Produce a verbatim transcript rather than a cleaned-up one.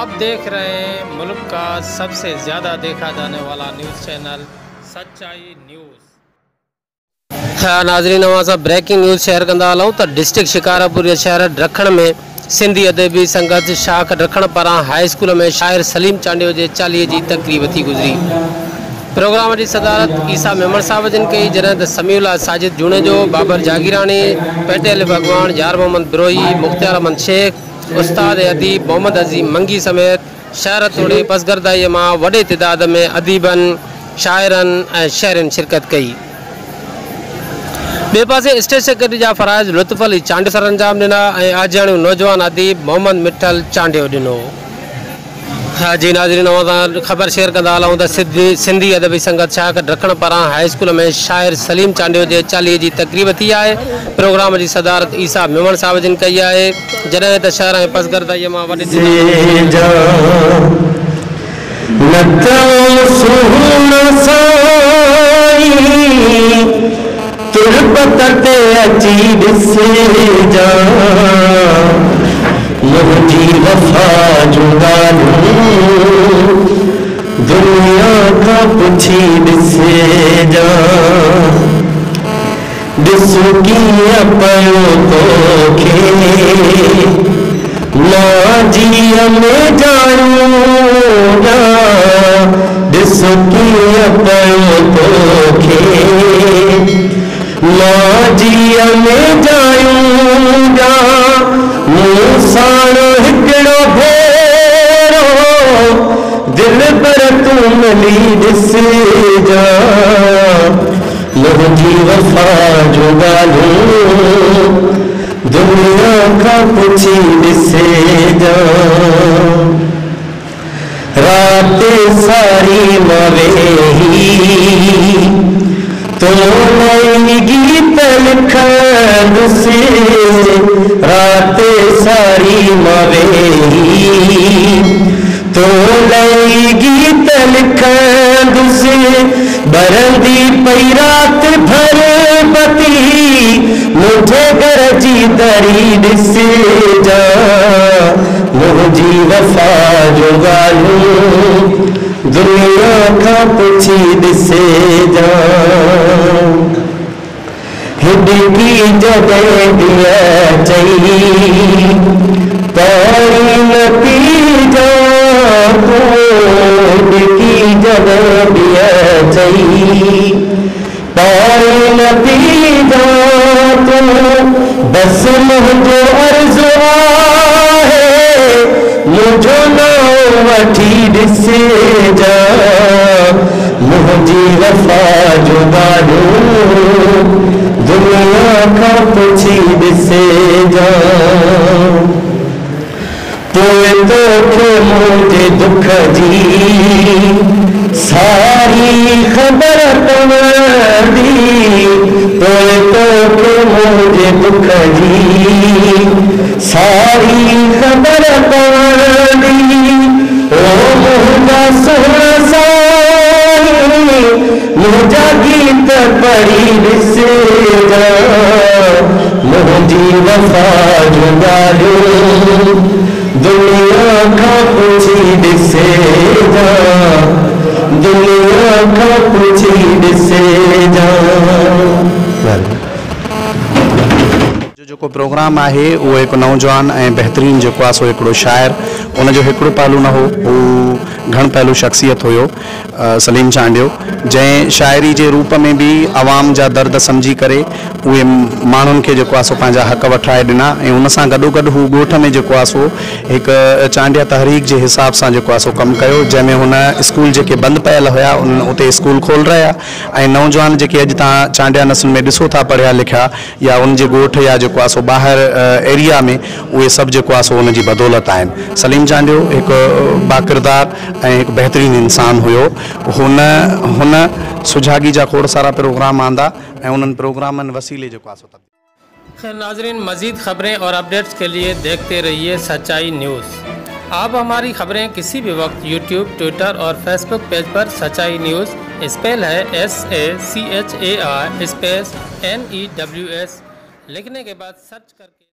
आप देख रहे हैं मुल्क का सबसे ज़्यादा देखा जाने वाला न्यूज़ चैनल सच्चाई न्यूज़। हाँ नाज़रीन, असां ब्रेकिंग न्यूज़ शेयर कंदा हलूं त डिस्ट्रिक्ट शिकारपुर शहर ॾखण में सिंधी अदबी संगत शाख ॾखण पारां हाई स्कूल में शाइर सलीम चांडियो जे चालीहे जी तकरीब थी गुज़री। प्रोग्राम की सदारत ईसा मेमण साहब जन कई, जॾहिं त समीउल्लाह साजिद जूनेजो, बाबर जागीरानी, पटेल भगवान, जार मोहम्मद बिरोही, मुख्तियार अहमद शेख, उस्ताद अदीब मोहम्मद अजीम मंगी समेत शहर तोड़े पसगरदाई मां वॾे तइदाद में अदीबन, शाइरन ऐं शहरन शिरकत कई। बे पासे स्टेज सेक्रेटरी जा फराइज लुत्फ अली चांडियो सर अंजाम ॾिना ऐं आजाणियूं नौजवान अदीब मोहम्मद मिठल चांडियो ॾिनो। हाँ जी नाज़रीन, असां ख़बर शेयर कंदा हलूं त सिंधी सिंधी अदबी संगत शाख ॾखण पारां हाई स्कूल में शाइर सलीम चांडियो जे चालीहे जी तकरीब थी आहे। प्रोग्राम की सदारत ईसा मेमण साहब जन कई है, जॾहिं त शहर ऐं पसगरदाई मां वॾे वफा जो दुनिया का पुछी ॾिसे जा, ॾिस कीअं पियो तोखे माजीअ में जायूं जा, ॾिस कीअं पियो तोखे माजीअ में जायूं जा, मूं साण हिकिड़ो भेरो दिल पर तूं मिली ॾिस जा, मुंहिंजी वफ़ा जो ॻाल्हियूं दुनिया खां पुछी ॾिसे जा। राति सारी मां वेही तो नई गीत लिखंदुसि, रात सारी मां वेही तो नई गीत लिखंदुसि, बरंदी पई रात भर बती मुझे घर जी दरी ॾिस जा, मुंहिंजी वफ़ा जो ॻाल्हियूं दुनिया खां पुछी ॾिसे जा। हिॾकी जॾहिं दिया चई पाणी न पी जा, हिॾकी जॾहिं दिया चई पाणी न पी जा, तूं बस मुंहिंजो अर्ज़ु आहे मुंहिंजो नाम वठी ॾिस जा, मुंहिंजी वफ़ा जो ॻाल्हियूं दुनिया खां पुछी ॾिसे जा। पोइ तोखे मुंहिंजे दुख जी सारी ख़बर पवंदी, पोइ तोखे मुंहिंजे दुख जी सारी ख़बर पवंदी, ओ मुंहिंजा सुहिणा साईं मुंहिंजा गीत पढ़ी ॾिस जा, मुंहिंजी वफ़ा जो ॻाल्हियूं दुनिया खां पुछी ॾिसे जा, दुनिया खां पुछी ॾिसे जा। जो प्रोग्राम है वो एक नौजवान ऐं बेहतरीन जो सो हिकिड़ो शाइर, उनजो हिकिड़ो पहलू न हो, वो घण पहलू शख्सियत हुयो सलीम चांडियो, जैं शायरी के रूप में भी आवाम जा दर्द समझी करे उहे माण्हुनि खे जेको आहे सो पंहिंजा हक़ वठाए ॾिना, ऐं उन सां गॾोगॾु हू ॻोठ में जेको आहे सो हिकु चांडिया तहरीक जे हिसाब सां जेको आहे सो कमु कयो, जंहिंमें हुन स्कूल जेके बंदि पियल हुया उन उते स्कूल खोल रहिया, ऐं नौजवान जेके अॼु तव्हां चांडिया नस्ल में ॾिसो था पढ़िया लिखिया या उन जे ॻोठ या जेको आहे सो ॿाहिरि एरिया में, उहे सभु जेको आहे सो उन जी बदौलत आहिनि। सलीम चांडियो हिकु बाकिरदार ऐं हिकु बहितरीन इंसान हुयो। हुन हुन सुजागी जा खोड़ सारा प्रोग्राम आंदा ऐं उन्हनि प्रोग्रामनि वसीले जेको आहे सो। खैर नाज़रीन, मज़ीद खबरें और अपडेट्स के लिए देखते रहिए सच्चाई न्यूज़। आप हमारी खबरें किसी भी वक्त यूट्यूब, ट्विटर और फेसबुक पेज पर सच्चाई न्यूज़ स्पेल है S A C H A R space N E W S लिखने के बाद सर्च करके